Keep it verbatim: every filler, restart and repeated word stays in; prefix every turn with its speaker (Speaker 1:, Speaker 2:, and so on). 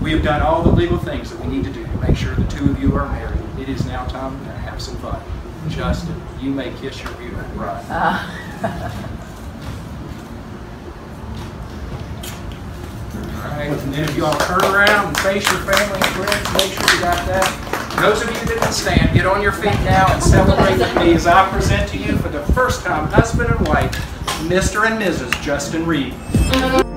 Speaker 1: We have done all the legal things that we need to do to make sure the two of you are married. It is now time to have some fun. Justin, you may kiss your beautiful bride.
Speaker 2: Uh.
Speaker 1: All right, and then if you all turn around and face your family and friends, make sure you got that. Those of you that can stand, get on your feet now and celebrate with me as I present to you for the first time, husband and wife, Mister and Missus Justin Reed.